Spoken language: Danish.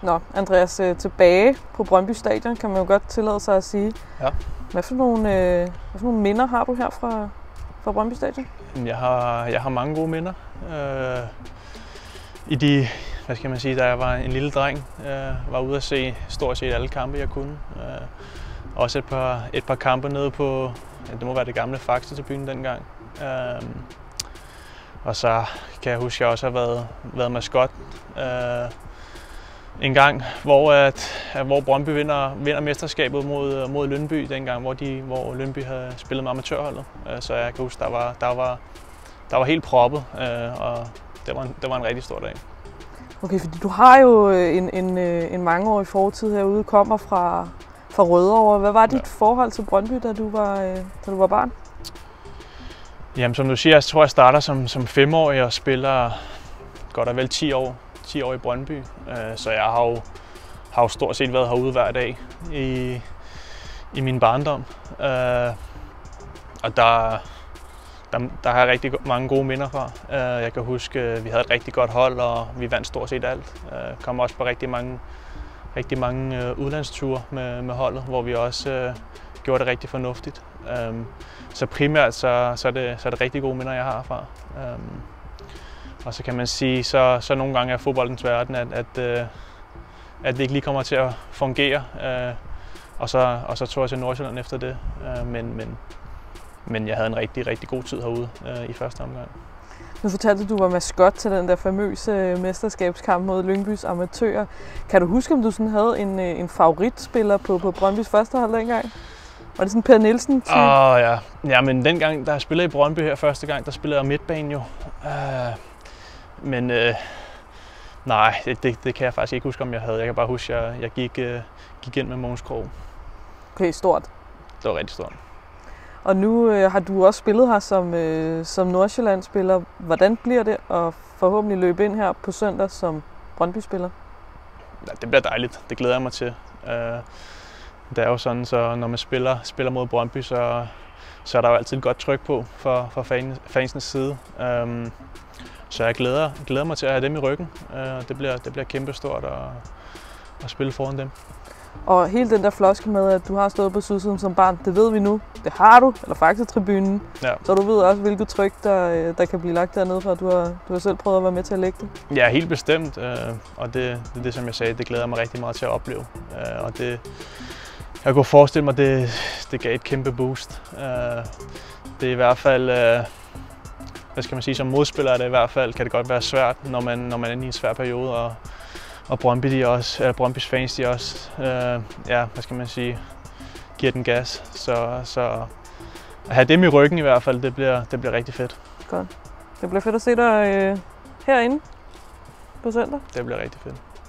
Nå, Andreas, tilbage på Brøndby Stadion, kan man jo godt tillade sig at sige. Ja. Hvad for nogle minder har du her fra Brøndby Stadion? Jeg har mange gode minder. I de, hvad skal man sige, da jeg var en lille dreng, var ude at se stort set alle kampe, jeg kunne. Også et par kampe nede på, det må være det gamle Faxe til byen dengang. Og så kan jeg huske, at jeg også har været maskot en gang, hvor Brøndby vinder mesterskabet mod Lyngby dengang, hvor Lyngby havde spillet med amatørholdet. Så jeg kan huske, der var helt proppet, og det var en rigtig stor dag. Okay, fordi du har jo en mangeårig fortid herude, kommer fra Rødovre. Hvad var dit forhold til Brøndby, da du var barn? Jamen, som du siger, jeg tror, jeg starter som 5-årig og spiller godt og vel 10 år i Brøndby. Så jeg har jo stort set været herude hver dag i min barndom. Og der har jeg rigtig mange gode minder fra. Jeg kan huske, at vi havde et rigtig godt hold, og vi vandt stort set alt. Kom også på rigtig mange udlandsture med holdet, hvor vi også gjorde det rigtig fornuftigt. Så primært så er det rigtig gode minder, jeg har fra. Og så kan man sige, så nogle gange er fodboldens verden, at det ikke lige kommer til at fungere. Og så tog jeg til Nordsjælland efter det. Men jeg havde en rigtig god tid herude i første omgang. Nu fortalte du var maskot til den der famøse mesterskabskamp mod Lyngbys amatører. Kan du huske, om du sådan havde en favoritspiller på Brøndbys første hold dengang? Var det sådan Per Nielsen-type? Ja. Ja, men dengang, da jeg spillede i Brøndby her første gang, der spillede jeg midtbane jo. Nej, det kan jeg faktisk ikke huske, om jeg havde. Jeg kan bare huske, at jeg gik ind med Mogens Krog. Okay, stort. Det var rigtig stort. Og nu har du også spillet her som Nordsjælland-spiller. Hvordan bliver det at forhåbentlig løbe ind her på søndag som Brøndby-spiller? Ja, det bliver dejligt. Det glæder jeg mig til. Det er jo sådan, så når man spiller mod Brøndby, så er der jo altid et godt tryk på fra fansenes side. Så jeg glæder mig til at have dem i ryggen. Det bliver kæmpestort at spille foran dem. Og hele den der floskel med, at du har stået på sydsiden som barn, det ved vi nu. Det har du, eller faktisk tribunen. Ja. Så du ved også, hvilket tryk, der kan blive lagt dernede fra. Du har selv prøvet at være med til at lægge det. Ja, helt bestemt. Og det, som jeg sagde, det glæder jeg mig rigtig meget til at opleve. Og det, jeg kunne forestille mig, det gav et kæmpe boost. Det er i hvert fald, hvad skal man sige, som modspiller er det i hvert fald, kan det godt være svært, når man er inde i en svær periode. Og Brøndbys fans, de også, hvad skal man sige, giver den gas. Så at have dem i ryggen i hvert fald, det bliver rigtig fedt. Godt. Det bliver fedt at se dig herinde på søndag. Det bliver rigtig fedt.